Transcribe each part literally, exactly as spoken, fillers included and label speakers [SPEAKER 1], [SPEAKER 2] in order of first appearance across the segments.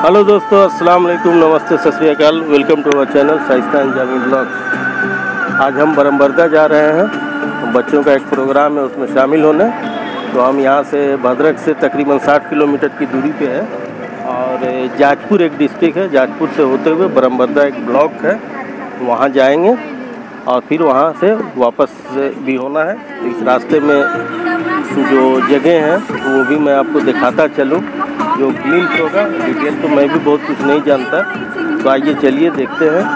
[SPEAKER 1] Hello दोस्तों, अस्सलाम वालेकुम, नमस्ते, सत श्री अकाल। Welcome to our channel Shaista Anjami blogs. आज हम बरमबरदा जा रहे हैं, बच्चों का एक प्रोग्राम है, उसमें शामिल होने। तो हम यहाँ से भद्रक से तकरीबन साठ किलोमीटर की दूरी पे है और जाजपुर एक डिस्ट्रिक्ट है। जाजपुर से होते हुए बरमबरदा एक ब्लॉक है, वहाँ जाएंगे और फिर वहाँ से वापस भी होना है। तो इस रास्ते में जो जगह हैं वो भी मैं आपको दिखाता चलूँ, जो ग्लिम्स होगा। डिटेल तो मैं भी बहुत कुछ नहीं जानता, तो आइए चलिए देखते हैं।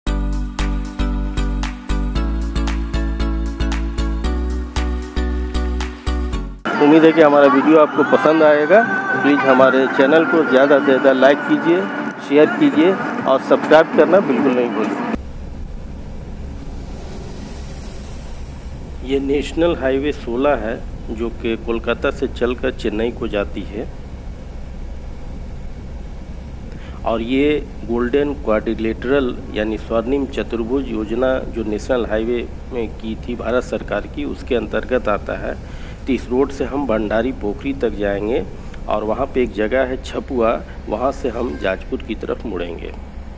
[SPEAKER 1] उम्मीद है कि हमारा वीडियो आपको पसंद आएगा। प्लीज़ हमारे चैनल को ज़्यादा से ज़्यादा लाइक कीजिए, शेयर कीजिए और सब्सक्राइब करना बिल्कुल नहीं भूलिए। ये नेशनल हाईवे सोलह है, जो कि कोलकाता से चलकर चेन्नई को जाती है। और ये गोल्डन क्वाड्रिलेटरल यानी स्वर्णिम चतुर्भुज योजना जो नेशनल हाईवे में की थी भारत सरकार की, उसके अंतर्गत आता है। तो इस रोड से हम भंडारी पोखरी तक जाएंगे और वहाँ पे एक जगह है छपुआ, वहाँ से हम जाजपुर की तरफ मुड़ेंगे।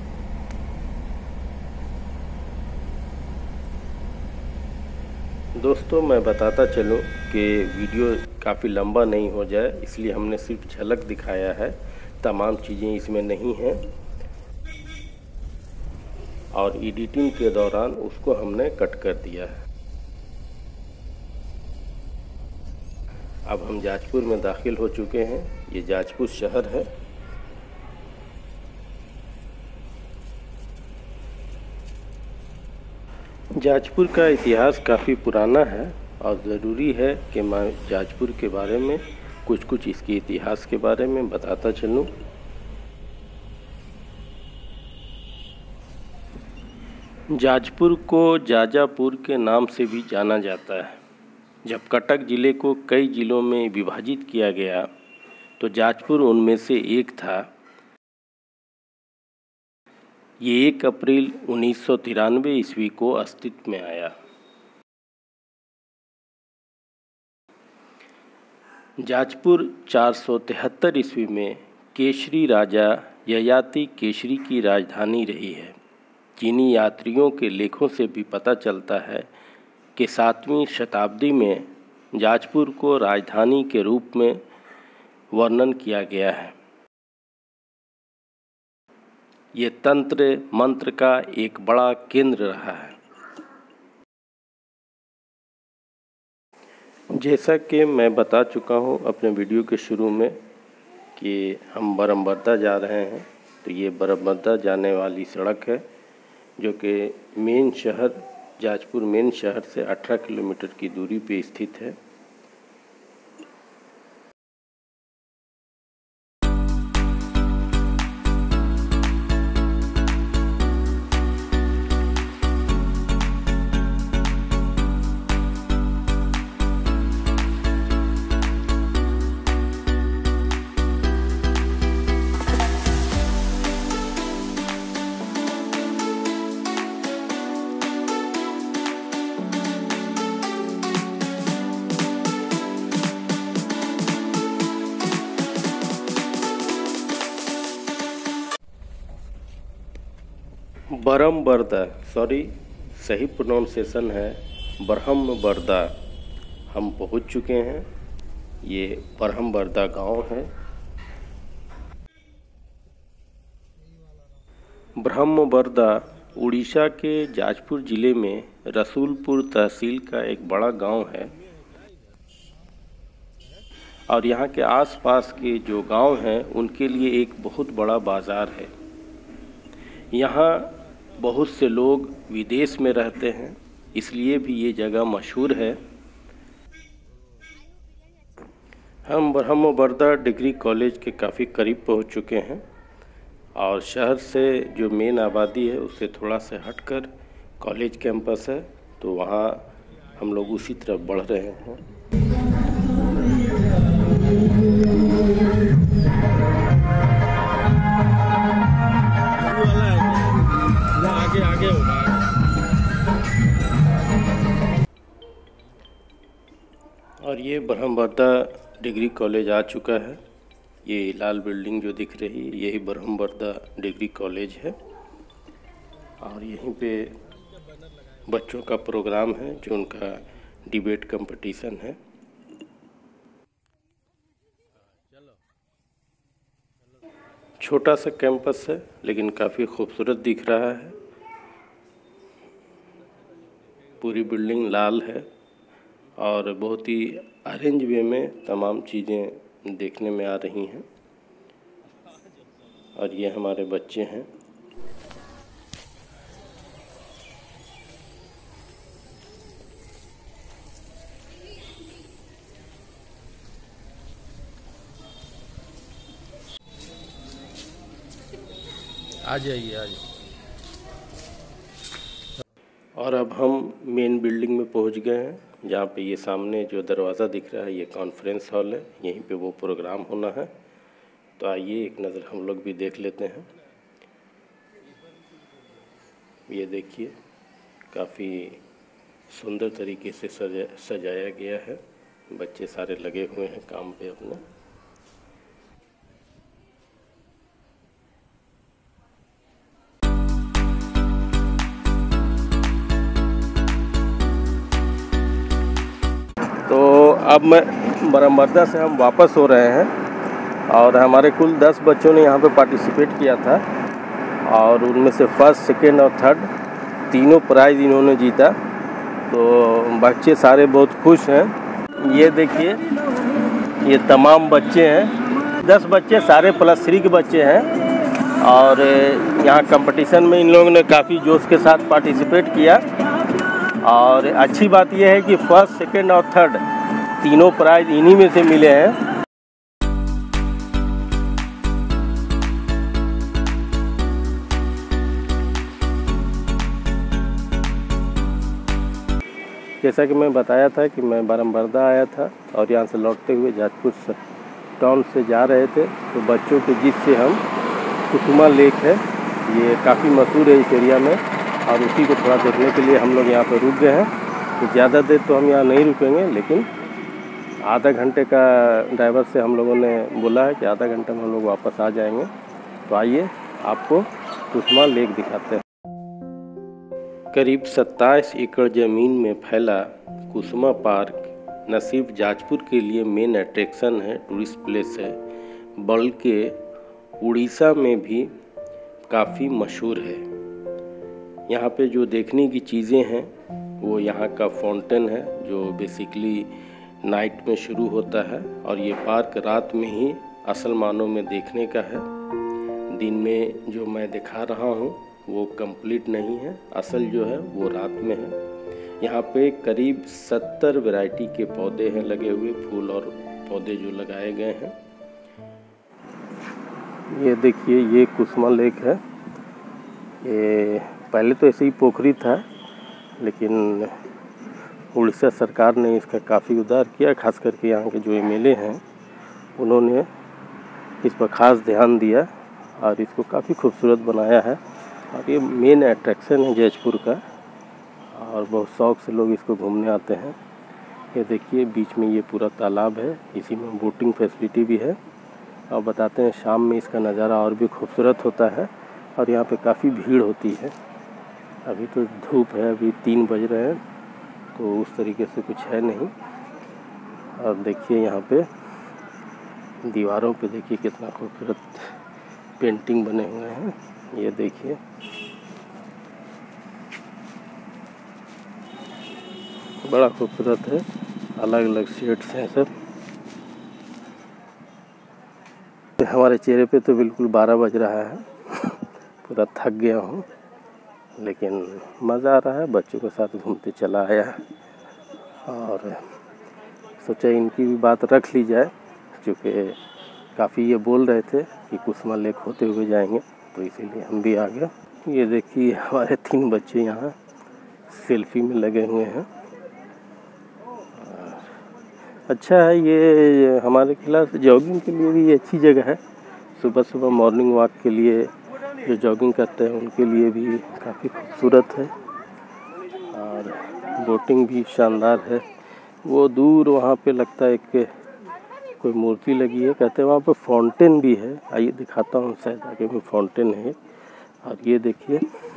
[SPEAKER 1] दोस्तों, मैं बताता चलूँ कि वीडियो काफ़ी लंबा नहीं हो जाए, इसलिए हमने सिर्फ झलक दिखाया है, तमाम चीज़ें इसमें नहीं हैं। और एडिटिंग के दौरान उसको हमने कट कर दिया है। अब हम जाजपुर में दाखिल हो चुके हैं। ये जाजपुर शहर है। जाजपुर का इतिहास काफ़ी पुराना है और ज़रूरी है कि मैं जाजपुर के बारे में कुछ कुछ इसके इतिहास के बारे में बताता चलूँ। जाजपुर को जाजापुर के नाम से भी जाना जाता है। जब कटक ज़िले को कई ज़िलों में विभाजित किया गया तो जाजपुर उनमें से एक था। ये एक अप्रैल उन्नीस सौ तिरानवे ईस्वी को अस्तित्व में आया। जाजपुर चार सौ तिहत्तर ईस्वी में केसरी राजा ययाति केसरी की राजधानी रही है। चीनी यात्रियों के लेखों से भी पता चलता है कि सातवीं शताब्दी में जाजपुर को राजधानी के रूप में वर्णन किया गया है। ये तंत्र मंत्र का एक बड़ा केंद्र रहा है। जैसा कि मैं बता चुका हूँ अपने वीडियो के शुरू में कि हम बरमबरदा जा रहे हैं। तो ये बरमबरदा जाने वाली सड़क है, जो कि मेन शहर जाजपुर मेन शहर से अठारह किलोमीटर की दूरी पे स्थित है। बरमबरदा, सॉरी सही प्रोनाउंसिएशन है बरहमबरदा, हम पहुंच चुके हैं। ये बरहमबरदा गांव है। बरहमबरदा उड़ीसा के जाजपुर ज़िले में रसूलपुर तहसील का एक बड़ा गांव है। और यहाँ के आसपास के जो गांव हैं उनके लिए एक बहुत बड़ा बाज़ार है। यहाँ बहुत से लोग विदेश में रहते हैं, इसलिए भी ये जगह मशहूर है। हम बरहमबरदा डिग्री कॉलेज के काफ़ी करीब पहुंच चुके हैं और शहर से जो मेन आबादी है उससे थोड़ा से हटकर कॉलेज कैंपस है, तो वहाँ हम लोग उसी तरफ बढ़ रहे हैं। आगे आगे होगा। और ये बरहमबरदा डिग्री कॉलेज आ चुका है। ये लाल बिल्डिंग जो दिख रही है यही ब्रह्मवर्दा डिग्री कॉलेज है और यहीं पे बच्चों का प्रोग्राम है जो उनका डिबेट कंपटीशन है। छोटा सा कैंपस है लेकिन काफ़ी खूबसूरत दिख रहा है। पूरी बिल्डिंग लाल है और बहुत ही अरेंज वे में तमाम चीज़ें देखने में आ रही हैं और ये हमारे बच्चे हैं।
[SPEAKER 2] आ जाइए आ जाइए।
[SPEAKER 1] और अब हम मेन बिल्डिंग में पहुंच गए हैं जहाँ पे ये सामने जो दरवाज़ा दिख रहा है ये कॉन्फ्रेंस हॉल है, यहीं पे वो प्रोग्राम होना है। तो आइए एक नज़र हम लोग भी देख लेते हैं। ये देखिए काफ़ी सुंदर तरीके से सजा सजाया गया है। बच्चे सारे लगे हुए हैं काम पे अपने। तो अब मैं ब्रह्मवर्दा से हम वापस हो रहे हैं और हमारे कुल दस बच्चों ने यहाँ पे पार्टिसिपेट किया था और उनमें से फर्स्ट, सेकेंड और थर्ड तीनों प्राइज़ इन्होंने जीता। तो बच्चे सारे बहुत खुश हैं। ये देखिए ये तमाम बच्चे हैं, दस बच्चे सारे प्लस थ्री के बच्चे हैं और यहाँ कंपटीशन में इन लोगों ने काफ़ी जोश के साथ पार्टिसिपेट किया। और अच्छी बात यह है कि फर्स्ट, सेकंड और थर्ड तीनों प्राइज इन्हीं में से मिले हैं। जैसा कि मैं बताया था कि मैं ब्रह्मवर्दा आया था और यहाँ से लौटते हुए जाजपुर टाउन से जा रहे थे तो बच्चों के जिस से हम कुसुमा लेक है, ये काफ़ी मशहूर है इस एरिया में और उसी को थोड़ा देखने के लिए हम लोग यहाँ पर रुक गए हैं। तो ज़्यादा देर तो हम यहाँ नहीं रुकेंगे, लेकिन आधा घंटे का ड्राइवर से हम लोगों ने बोला है कि आधा घंटे में हम लोग वापस आ जाएंगे। तो आइए आपको कुसुमा लेक दिखाते हैं। करीब सत्ताईस एकड़ ज़मीन में फैला कुसुमा पार्क न सिर्फ जाजपुर के लिए मेन अट्रैक्शन है, टूरिस्ट प्लेस है, बल्कि उड़ीसा में भी काफ़ी मशहूर है। यहाँ पे जो देखने की चीज़ें हैं वो यहाँ का फाउंटेन है जो बेसिकली नाइट में शुरू होता है और ये पार्क रात में ही असल मानों में देखने का है। दिन में जो मैं दिखा रहा हूँ वो कंप्लीट नहीं है, असल जो है वो रात में है। यहाँ पे करीब सत्तर वैरायटी के पौधे हैं लगे हुए, फूल और पौधे जो लगाए गए हैं। ये देखिए ये कुसुमा लेक है। ये पहले तो ऐसे ही पोखरी था, लेकिन उड़ीसा सरकार ने इसका काफ़ी उद्धार किया। खास करके यहाँ के जो एम एल ए हैं उन्होंने इस पर ख़ास ध्यान दिया और इसको काफ़ी खूबसूरत बनाया है और ये मेन अट्रैक्शन है जयपुर का और बहुत शौक़ से लोग इसको घूमने आते हैं। ये देखिए बीच में ये पूरा तालाब है, इसी में बोटिंग फैसिलिटी भी है और बताते हैं शाम में इसका नज़ारा और भी खूबसूरत होता है और यहाँ पे काफ़ी भीड़ होती है। अभी तो धूप है, अभी तीन बज रहे हैं तो उस तरीके से कुछ है नहीं। और देखिए यहाँ पे दीवारों पे देखिए कितना खूबसूरत पेंटिंग बने हुए हैं। ये देखिए बड़ा खूबसूरत है, अलग अलग शेड्स हैं सब। हमारे चेहरे पे तो बिल्कुल बारह बज रहा है, पूरा थक गया हूँ, लेकिन मज़ा आ रहा है। बच्चों के साथ घूमते चला आया और सोचा इनकी भी बात रख ली जाए, क्योंकि काफ़ी ये बोल रहे थे कि कुसुमा लेक होते हुए जाएंगे, तो इसीलिए हम भी आ गए। ये देखिए हमारे तीन बच्चे यहाँ सेल्फी में लगे हुए हैं। अच्छा है, ये हमारे क्लास जॉगिंग के लिए भी ये अच्छी जगह है। सुबह सुबह मॉर्निंग वॉक के लिए जो जॉगिंग करते हैं उनके लिए भी काफ़ी खूबसूरत है और बोटिंग भी शानदार है। वो दूर वहाँ पे लगता है एक कोई मूर्ति लगी है। कहते हैं वहाँ पे फाउंटेन भी है। आइए दिखाता हूँ, शायद आगे में फाउंटेन है। और ये देखिए,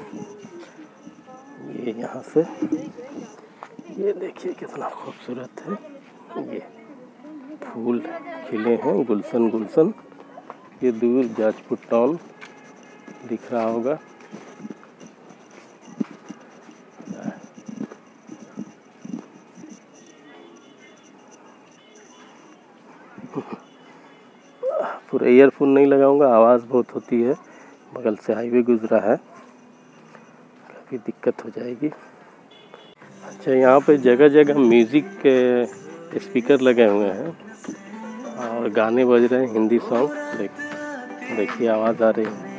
[SPEAKER 1] ये यहाँ से ये देखिए कितना खूबसूरत है। ये फूल खिले हैं, गुलशन गुलशन। ये दूर जाजपुर टाउन दिख रहा होगा। पूरा ईयरफोन नहीं लगाऊंगा, आवाज़ बहुत होती है। बगल से हाईवे गुजरा है, काफ़ी दिक्कत हो जाएगी। अच्छा, यहाँ पे जगह जगह म्यूज़िक के स्पीकर लगे हुए हैं और गाने बज रहे हैं, हिंदी सॉन्ग। देख देखिए आवाज़ आ रही है।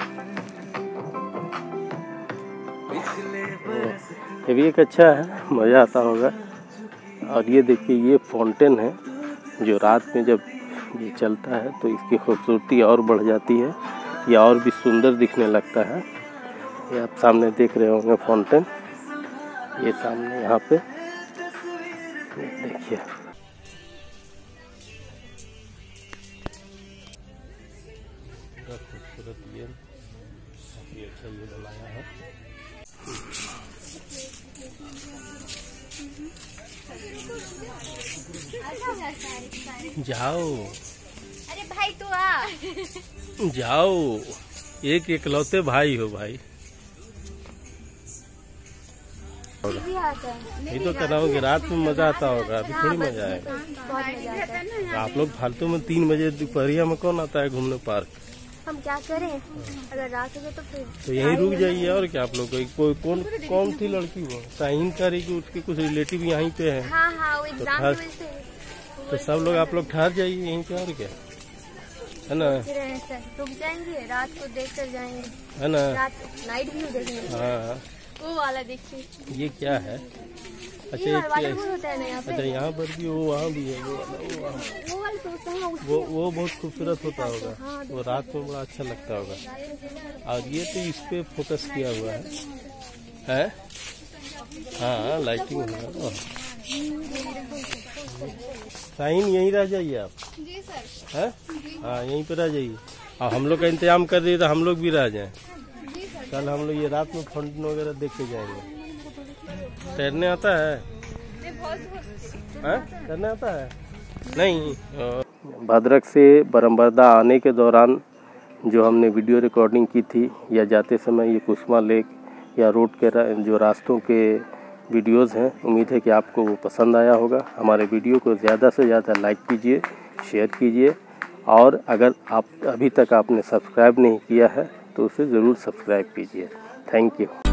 [SPEAKER 1] ये भी एक अच्छा है, मज़ा आता होगा। और ये देखिए, ये फाउंटेन है जो रात में जब ये चलता है तो इसकी खूबसूरती और बढ़ जाती है, या और भी सुंदर दिखने लगता है। ये आप सामने देख रहे होंगे फाउंटेन, ये सामने यहाँ पे देखिए। खूबसूरत ये काफ़ी अच्छा ये बनाया है। जाओ,
[SPEAKER 3] अरे भाई तू आ
[SPEAKER 1] जाओ, एक एकलौते भाई हो भाई।
[SPEAKER 3] भी आता है।
[SPEAKER 1] ये तो कर रहा हूँ कि रात में मजा आता होगा, अभी थोड़ी मजा आएगा।
[SPEAKER 3] बहुत मजा आता है।
[SPEAKER 1] आप लोग फालतू में तीन बजे दोपहरिया में कौन आता है घूमने पार्क?
[SPEAKER 3] हम क्या करें, अगर रात हो जाए तो फिर
[SPEAKER 1] तो यहीं रुक जाइए। और क्या आप लोग कोई कौन कौन थी लड़की वो साइन करी कि उसके कुछ रिलेटिव यहीं पे हैं,
[SPEAKER 3] हाँ हाँ वो एग्जाम
[SPEAKER 1] ठहर-
[SPEAKER 3] की वजह से
[SPEAKER 1] तो सब लोग आप लोग ठहर जाइए यहीं पे। और क्या है ना,
[SPEAKER 3] फिर ऐसा रुक जाएंगे, रात को देख कर जाएंगे।
[SPEAKER 1] है ना।
[SPEAKER 3] रात नाइट व्यू देखेंगे।
[SPEAKER 1] हाँ,
[SPEAKER 3] वो वाला देखिए।
[SPEAKER 1] ये क्या है? अच्छा,
[SPEAKER 3] ये
[SPEAKER 1] ये
[SPEAKER 3] वाटर
[SPEAKER 1] क्या-
[SPEAKER 3] फॉल होता है ना यहाँ पे।
[SPEAKER 1] अच्छा, यहाँ पर भी वो, वहाँ भी है वो वाला, वो वहाँ।
[SPEAKER 3] वो वाला तो होता है
[SPEAKER 1] वो वो बहुत खूबसूरत होता होगा, वो रात में बड़ा अच्छा लगता होगा। और ये तो इस पे फोकस किया हुआ है, है? हाँ, लाइटिंग है। साइन यहीं रह जाइए आप।
[SPEAKER 3] जी सर।
[SPEAKER 1] है? हाँ, यहीं पे रह जाइए। और हम लोग का इंतजाम कर दिए तो हम लोग भी रह जाएं।
[SPEAKER 3] जी सर।
[SPEAKER 1] कल हम लोग ये रात में फाउंटेन वगैरह देख के जाएंगे। तैरने आता है? हैं? तैरने आता है? नहीं। भद्रक से बरमबरदा आने के दौरान जो हमने वीडियो रिकॉर्डिंग की थी, या जाते समय ये कुसुमा लेक या रोड के जो रास्तों के वीडियोस हैं, उम्मीद है कि आपको वो पसंद आया होगा। हमारे वीडियो को ज़्यादा से ज़्यादा लाइक कीजिए, शेयर कीजिए, और अगर आप अभी तक आपने सब्सक्राइब नहीं किया है तो उसे ज़रूर सब्सक्राइब कीजिए। Thank you.